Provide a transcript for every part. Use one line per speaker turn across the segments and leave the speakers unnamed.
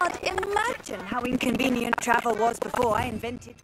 can't imagine how inconvenient travel was before I invented...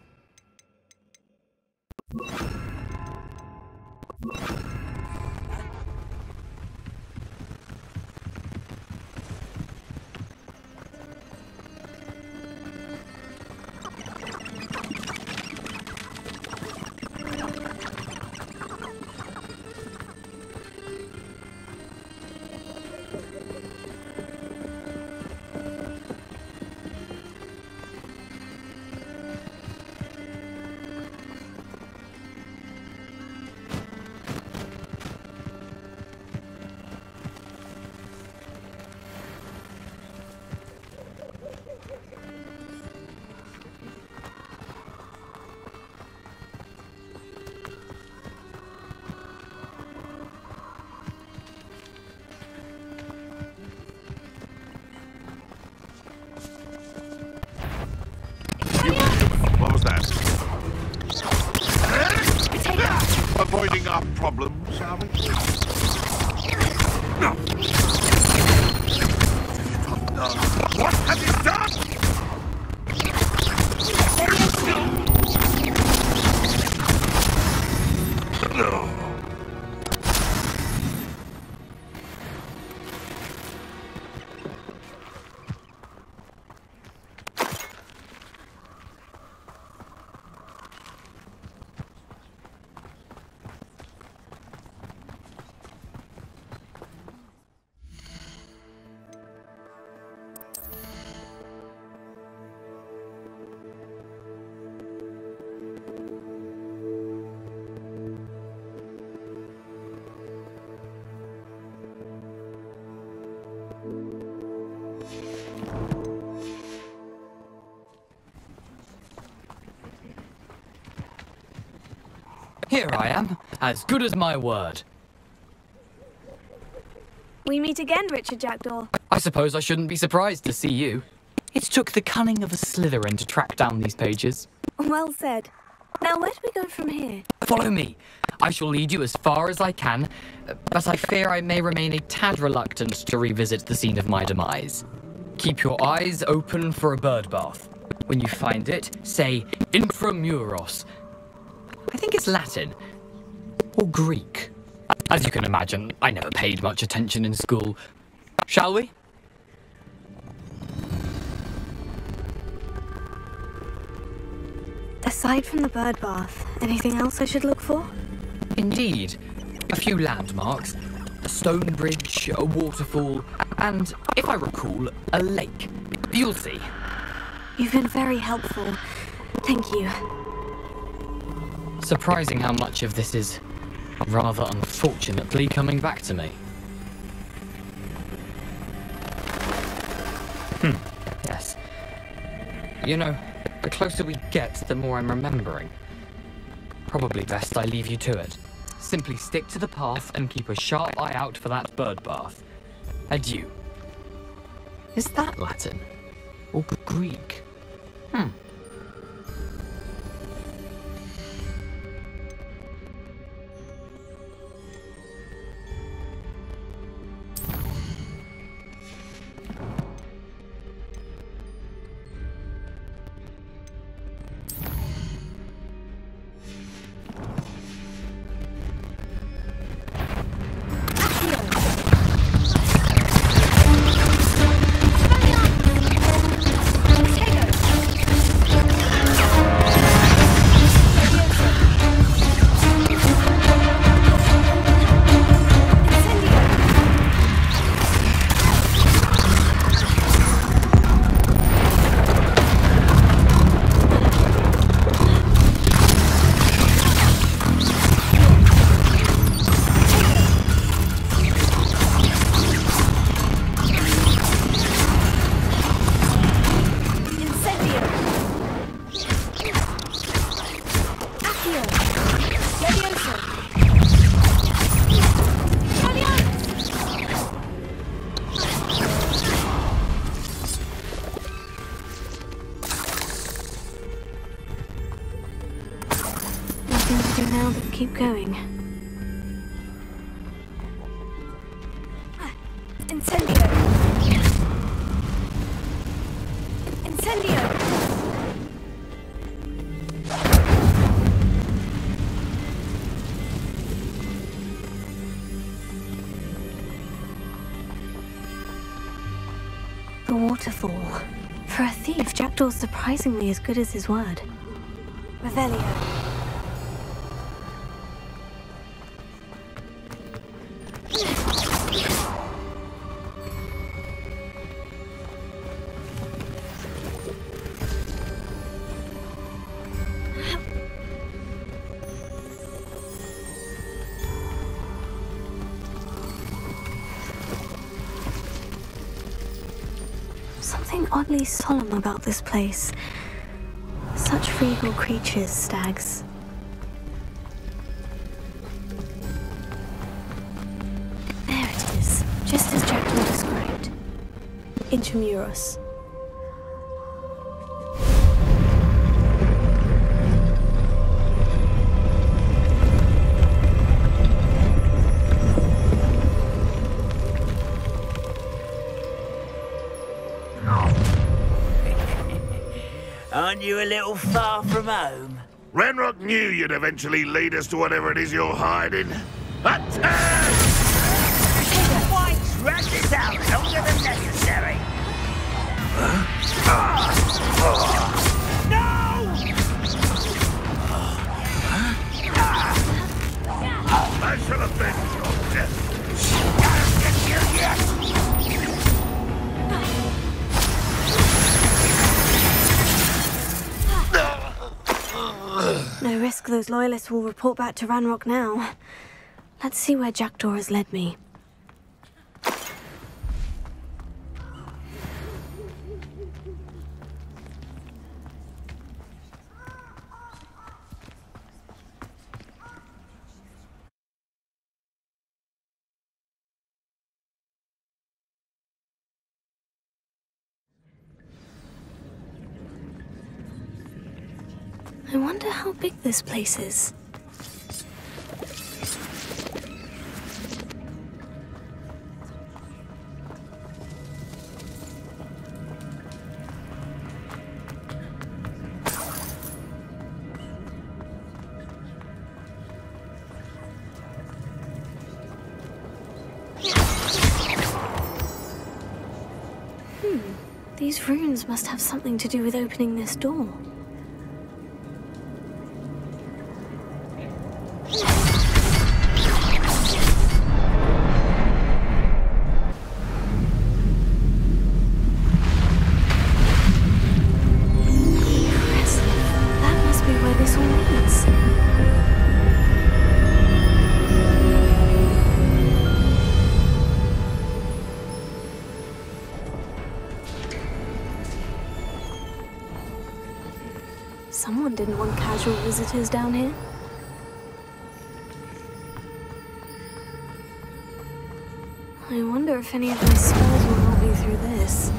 What was that? Avoiding our problems, shall we? No. What have you done? No.
Here I am, as good as my word.
We meet again, Richard Jackdaw.
I suppose I shouldn't be surprised to see you. It took the cunning of a Slytherin to track down these pages.
Well said. Now, where do we go from here?
Follow me. I shall lead you as far as I can, but I fear I may remain a tad reluctant to revisit the scene of my demise. Keep your eyes open for a bird bath. When you find it, say Intramuros. I think it's Latin. Or Greek. As you can imagine, I never paid much attention in school. Shall we?
Aside from the bird bath, anything else I should look for?
Indeed. A few landmarks. A stone bridge, a waterfall, and, if I recall, a lake. You'll see.
You've been very helpful. Thank you.
Surprising how much of this is, rather unfortunately, coming back to me. Yes. You know, the closer we get, the more I'm remembering. Probably best I leave you to it. Simply stick to the path and keep a sharp eye out for that bird bath. Adieu. Is that Latin? Or Greek?
Now but keep going. Incendio! The waterfall. For a thief, Jackdaw's surprisingly as good as his word.
Revelio.
Something oddly solemn about this place. Such regal creatures, stags. There it is, just as Jackdaw described. Intramuros.
Aren't you a little far from home?
Ranrock knew you'd eventually lead us to whatever it is you're hiding. Attack!
Why drag this out longer than necessary? No!
I shall avenge your death.
No risk those loyalists will report back to Ranrock now. Let's see where Jackdaw has led me. I wonder how big this place is. These runes must have something to do with opening this door. Someone didn't want casual visitors down here. I wonder if any of my spells will help me through this.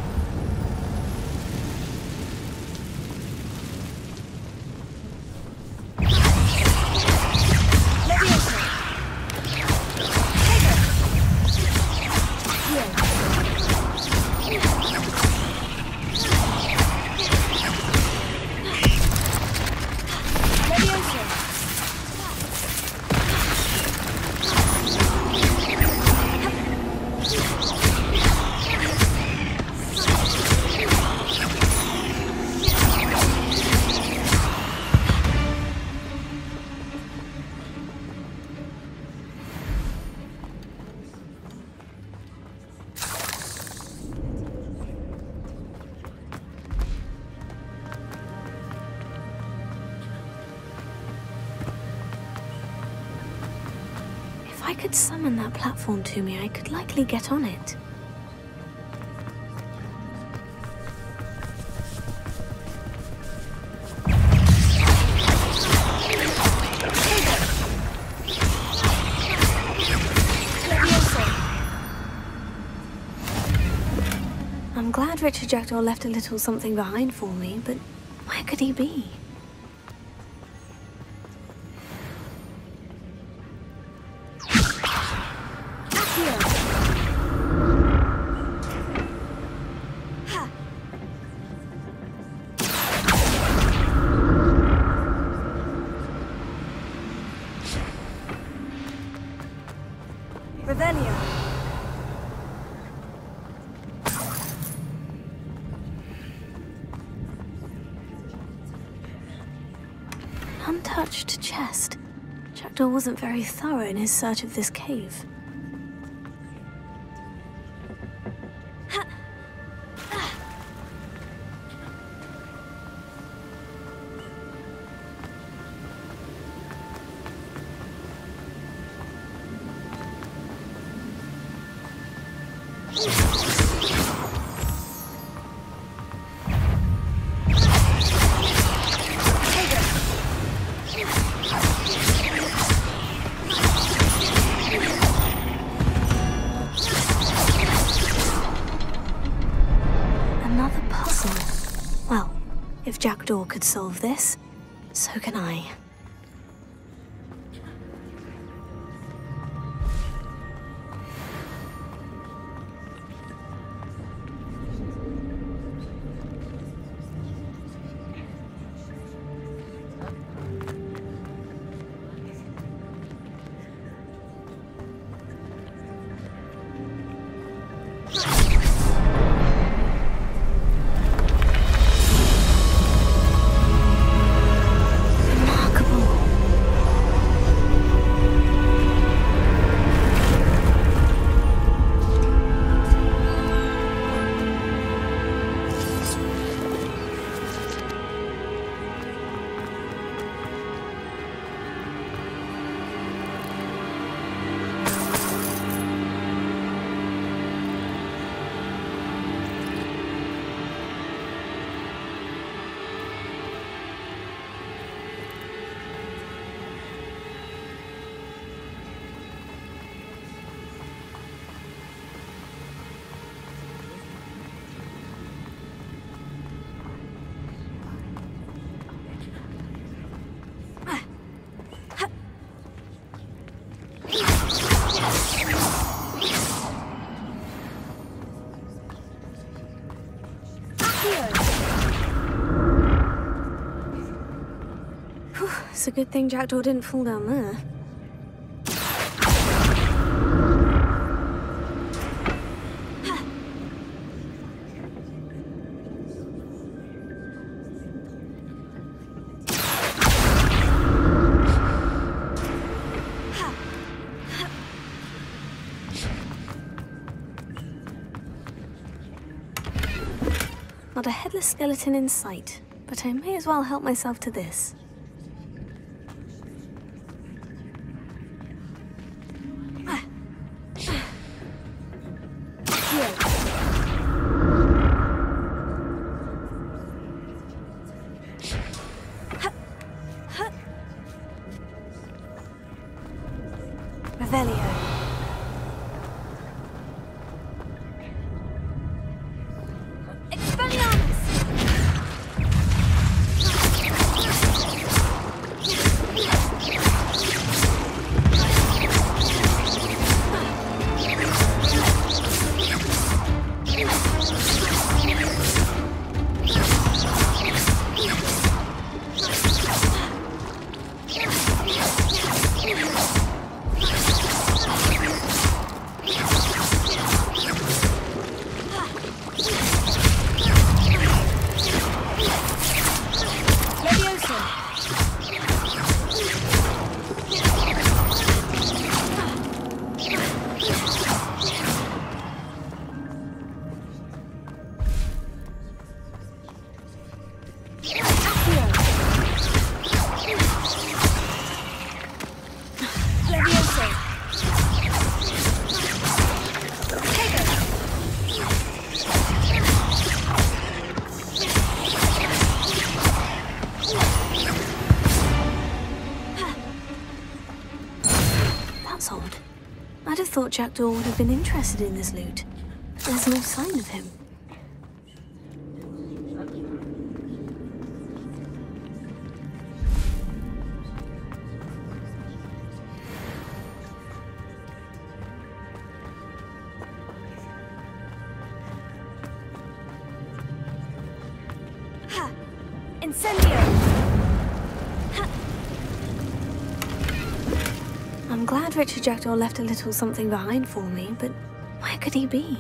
If I could summon that platform to me, I could likely get on it. I'm glad Richard Jackdaw left a little something behind for me, but where could he be?
Revelio.
untouched chest. Jackdaw wasn't very thorough in his search of this cave. Another puzzle. Well, if Jackdaw could solve this, so can I. It's a good thing Jackdaw didn't fall down there. Not a headless skeleton in sight, but I may as well help myself to this. Revelio. That's odd. I'd have thought Jackdaw would have been interested in this loot. There's no sign of him.
Ha! Incendio!
I'm glad Richard Jackdaw left a little something behind for me, but where could he be?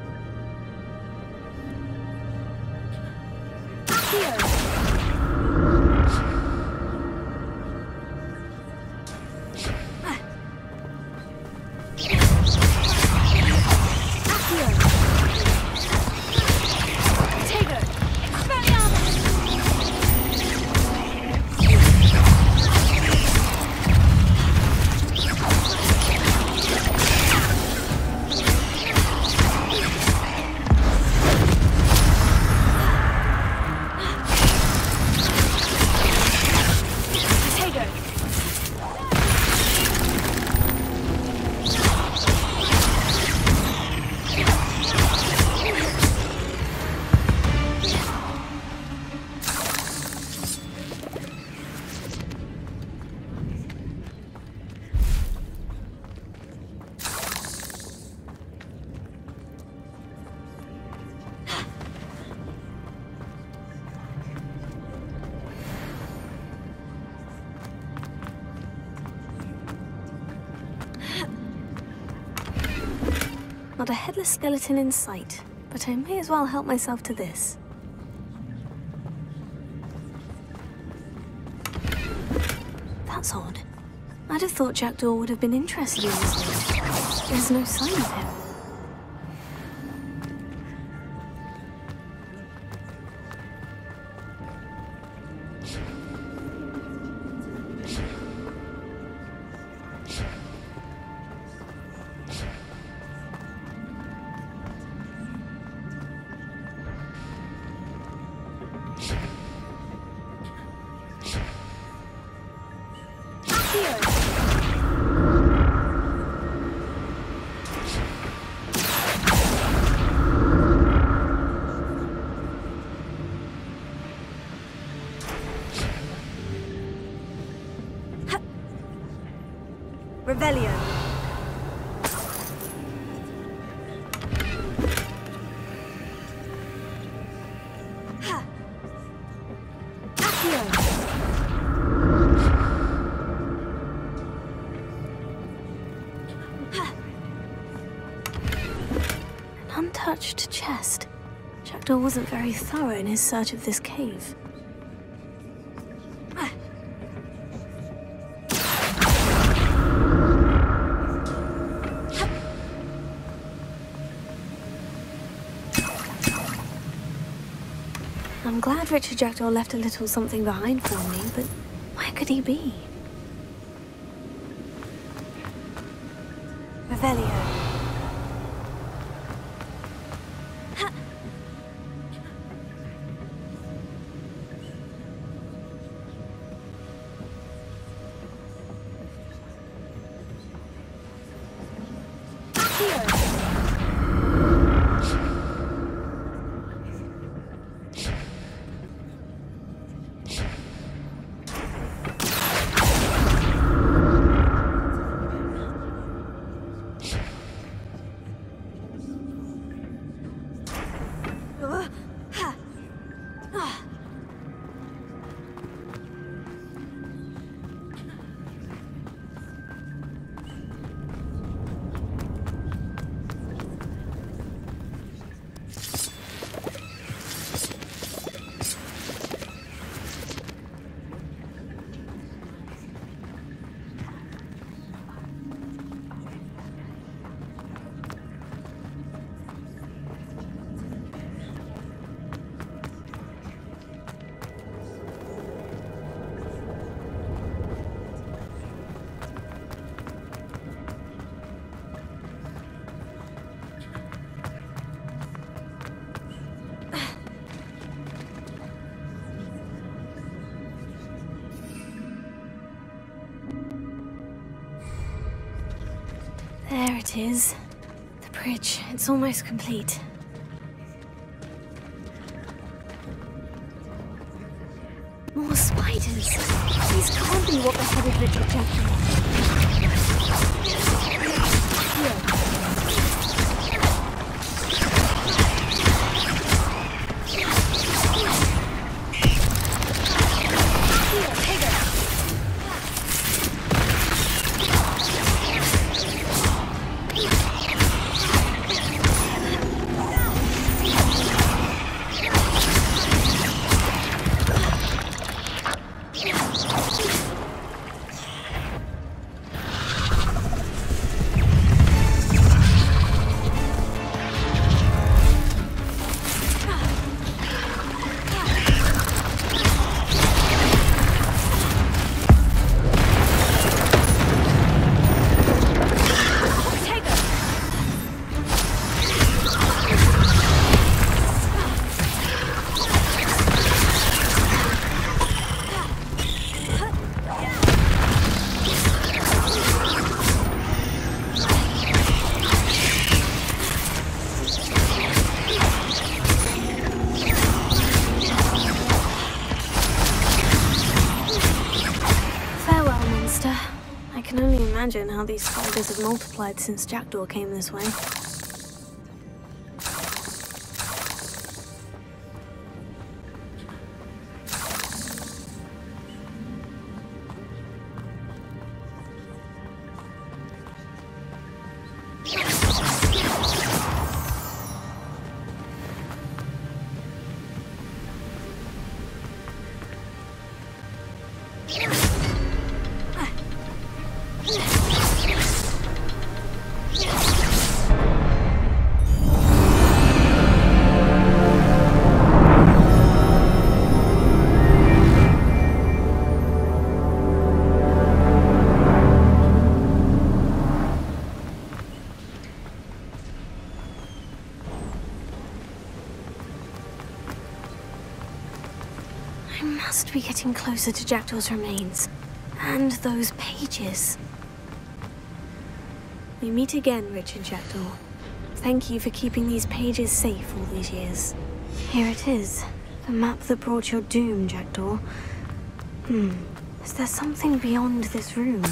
Here!
Not a headless skeleton in sight, but I may as well help myself to this. That's odd. I'd have thought Jackdaw would have been interested in this place. There's no sign of him.
Revelio. Ha. Accio. Ha.
An untouched chest. Jackdaw wasn't very thorough in his search of this cave. I'm glad Richard Jackdaw left a little something behind for me, but where could he be?
Revelio.
There it is. The bridge. It's almost complete. More spiders. These can't be what beheaded Richard Jackdaw. I can only imagine how these spiders have multiplied since Jackdaw came this way. I must be getting closer to Jackdaw's remains. And those pages. We meet again, Richard Jackdaw. Thank you for keeping these pages safe all these years. Here it is. The map that brought your doom, Jackdaw. Is there something beyond this room?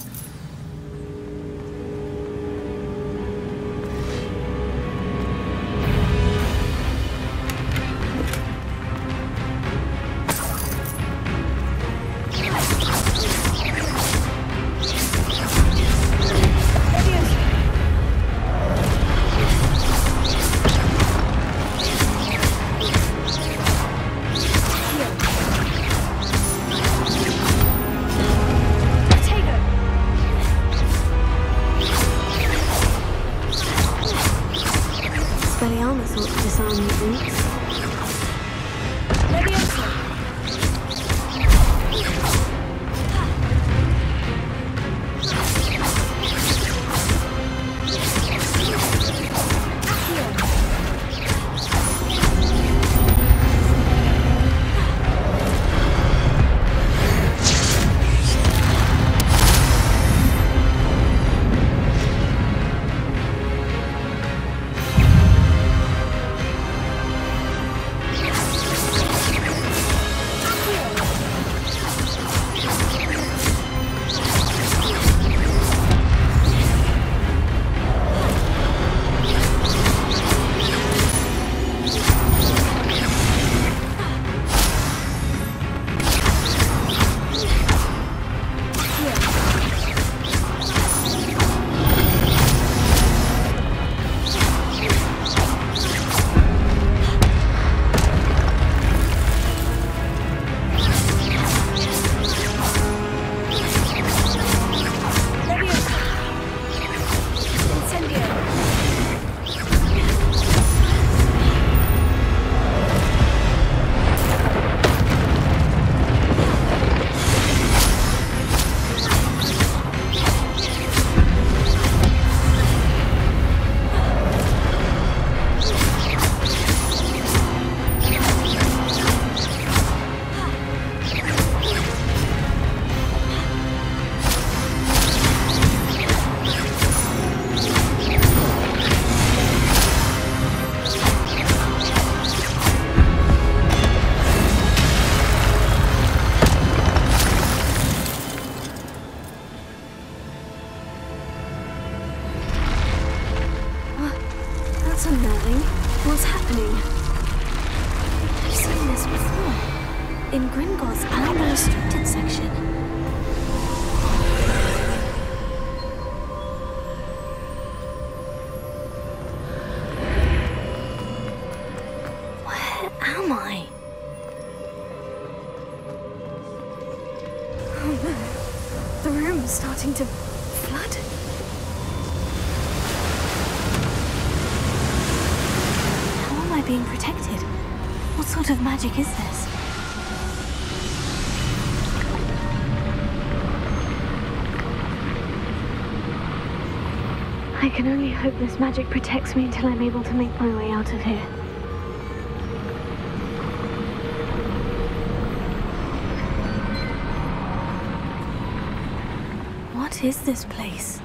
What's happening? I've seen this before. In Gringotts and the restricted section. Where am I? Oh no. The room's starting to flood. Being protected? What sort of magic is this? I can only hope this magic protects me until I'm able to make my way out of here. What is this place?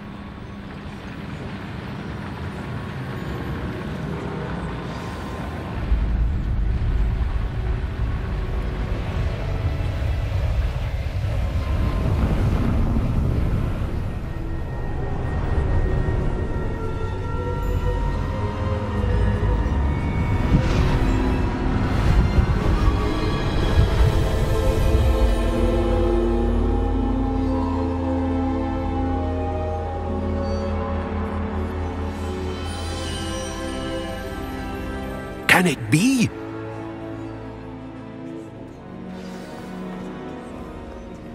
Can it be?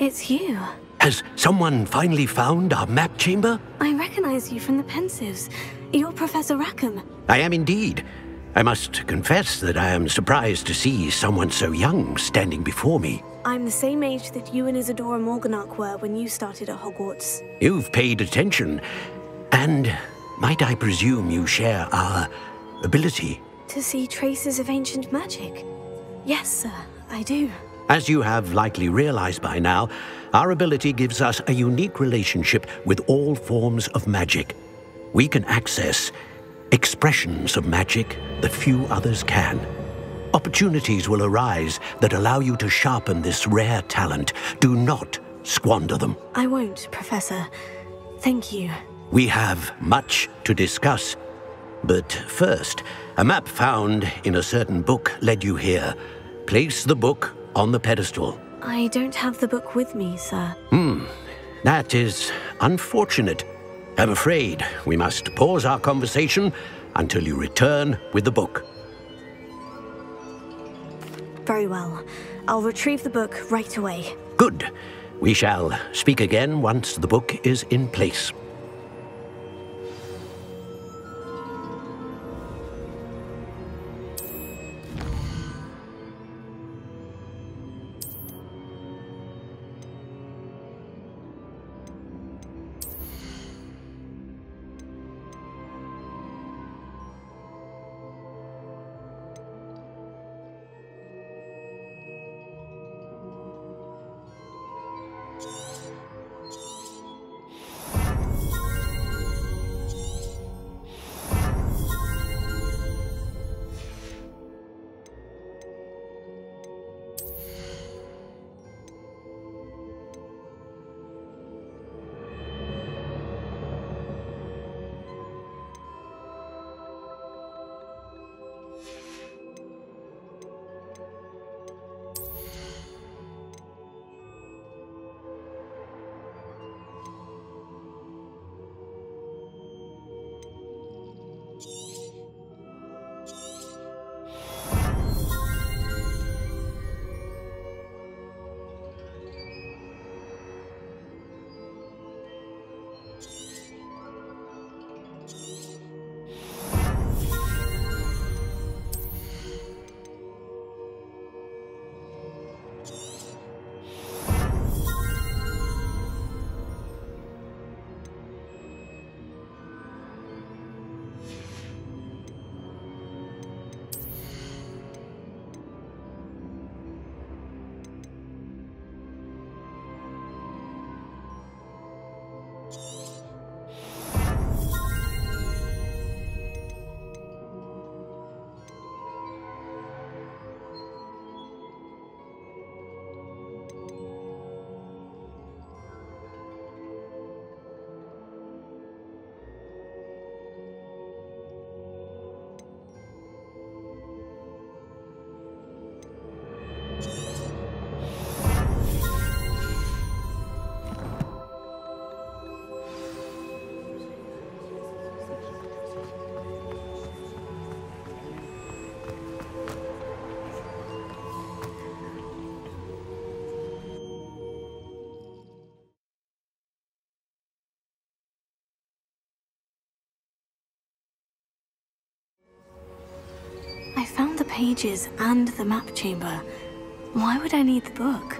It's you.
Has someone finally found our map chamber?
I recognize you from the Pensives. You're Professor Rackham.
I am indeed. I must confess that I am surprised to see someone so young standing before me.
I'm the same age that you and Isadora Morganach were when you started at Hogwarts.
You've paid attention. And might I presume you share our ability?
To see traces of ancient magic? Yes, sir, I do.
As you have likely realized by now, our ability gives us a unique relationship with all forms of magic. We can access expressions of magic that few others can. Opportunities will arise that allow you to sharpen this rare talent. Do not squander them.
I won't, Professor. Thank you.
We have much to discuss. But first, a map found in a certain book led you here. Place the book on the pedestal.
I don't have the book with me, sir.
That is unfortunate. I'm afraid we must pause our conversation until you return with the book.
Very well. I'll retrieve the book right away.
Good. We shall speak again once the book is in place.
I found the pages and the map chamber. Why would I need the book?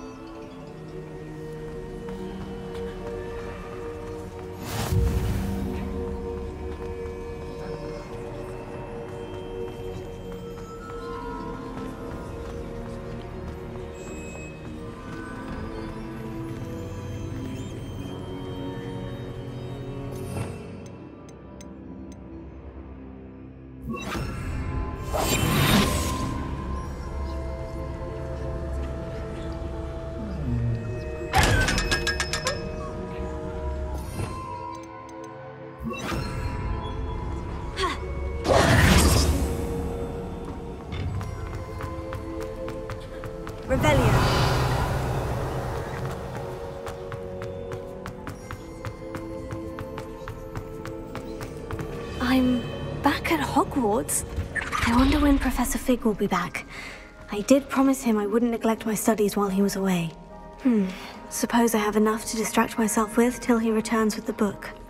Revelio.
I'm back at Hogwarts. I wonder when Professor Fig will be back. I did promise him I wouldn't neglect my studies while he was away. Suppose I have enough to distract myself with till he returns with the book.